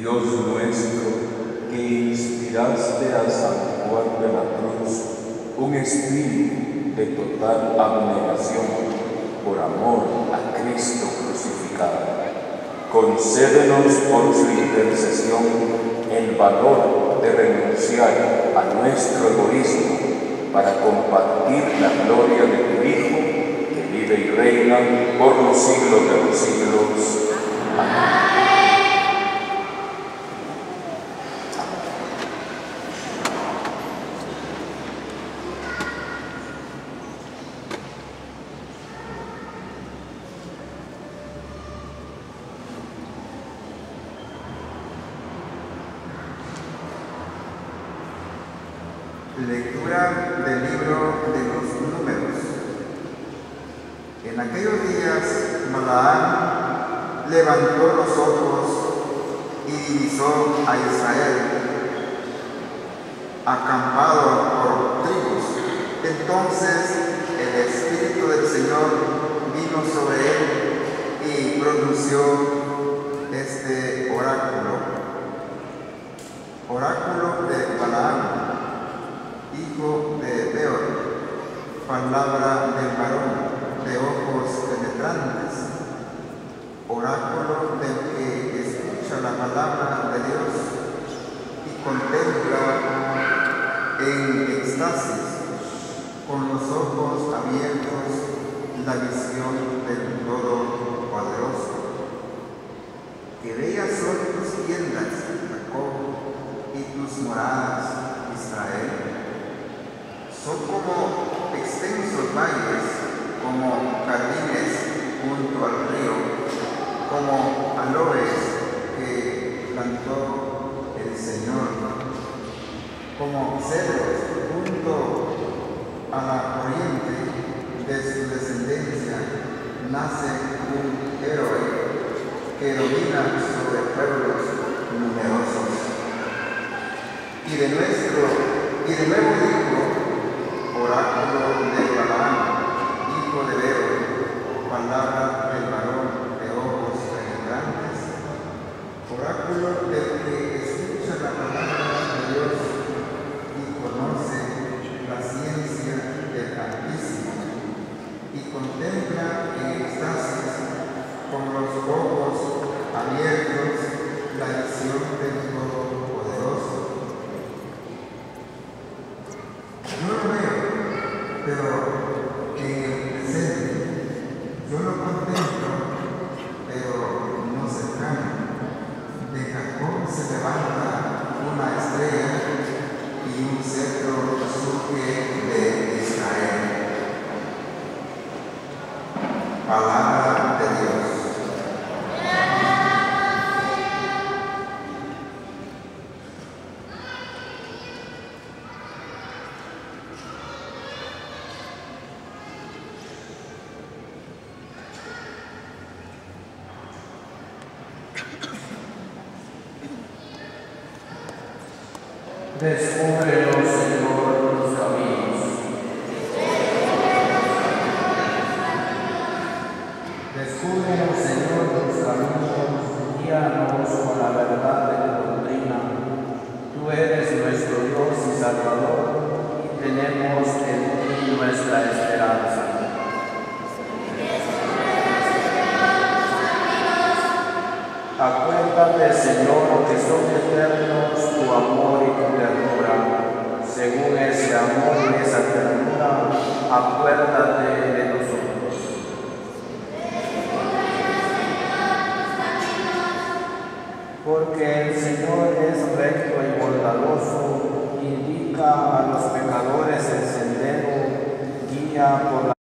Dios nuestro, que inspiraste a San Juan de la Cruz un espíritu de total abnegación por amor a Cristo crucificado, concédenos por su intercesión el valor de renunciar a nuestro egoísmo para compartir la gloria de tu Hijo, que vive y reina por los siglos de los siglos. Amén. Lectura del libro de los Números. En aquellos días, Balaam levantó los ojos y divisó a Israel, acampado por tribus. Entonces el Espíritu del Señor vino sobre él y pronunció este oráculo. Oráculo de Balaam, hijo de Beor, palabra del varón de ojos penetrantes, oráculo del que escucha la palabra de Dios y contempla en éxtasis con los ojos abiertos la visión del Todopoderoso. Que bellas son tus tiendas, Jacob, y tus moradas, Israel. Son como extensos valles, como jardines junto al río, como aloes que plantó el Señor, como cedros junto a la corriente. De su descendencia nace un héroe que domina sobre pueblos numerosos. Y de nuevo dijo, oráculo de Balaam, hijo de Beor, palabra del varón de ojos penetrantes, oráculo del que escucha la palabra de Dios y conoce la ciencia del Altísimo y contempla en éxtasis con los ojos abiertos la visión del Todopoderoso. No lo veo, pero en el presente yo lo contemplo, pero no cercano. De Jacob se levanta una estrella y un cetro surge de Israel. Palabra de Dios. Descúbrenos, Señor, tus caminos. Descúbrenos, Señor, tus caminos. Guíanos con la verdad de tu doctrina. Tú eres nuestro Dios y Salvador, y tenemos en ti nuestra esperanza. Acuérdate, Señor, que son eternos tu amor y tu ternura. Según ese amor y esa ternura, acuérdate de nosotros. Porque el Señor es recto y bondadoso, indica a los pecadores el sendero, guía por la